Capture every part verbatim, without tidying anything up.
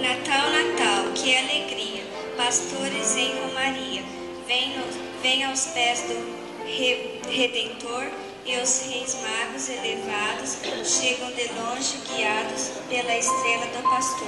Natal, Natal, que alegria, pastores em romaria, vem, vem aos pés do Re, Redentor, e os reis magos elevados chegam de longe guiados pela estrela do pastor.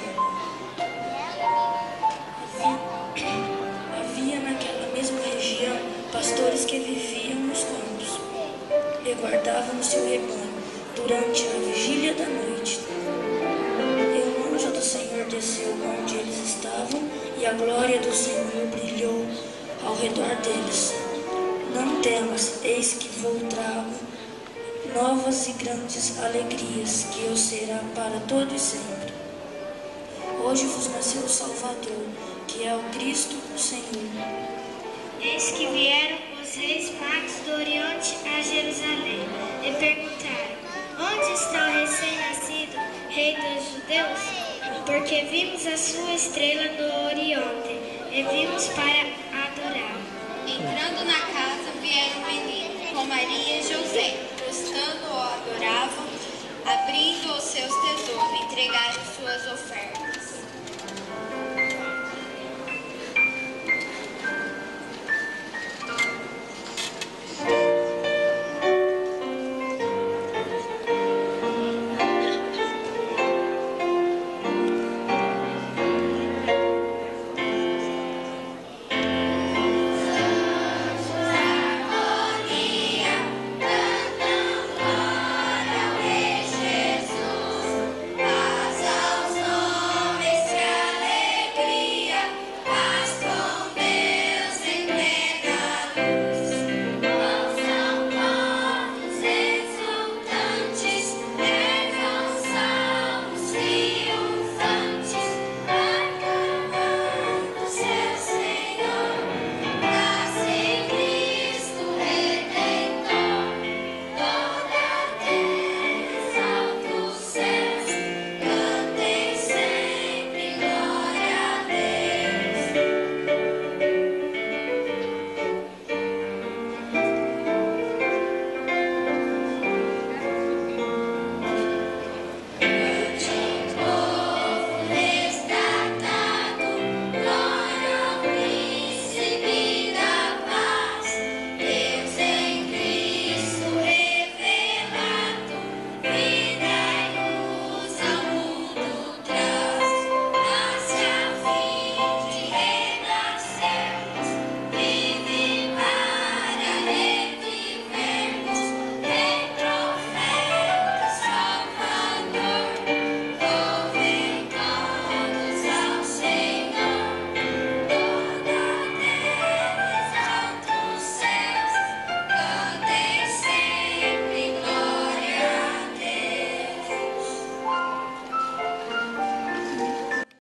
Havia, havia naquela mesma região pastores que viviam nos campos e guardavam o seu rebanho durante a vigília da noite. E o anjo do Senhor desceu onde eles estavam, e a glória do Senhor brilhou ao redor deles. Não temas, eis que vou trago novas e grandes alegrias, que o será para todo e sempre. Hoje vos nasceu o Salvador, que é o Cristo o Senhor. Eis que vieram os reis magos do Oriente a Jerusalém e perguntaram: onde está o recém-nascido rei dos judeus? Porque vimos a sua estrela no Oriente e vimos para adorá-lo. Entrando na casa, vieram o menino com Maria e José, prostrando o adoravam, abrindo os seus tesouros, entregaram suas ofertas.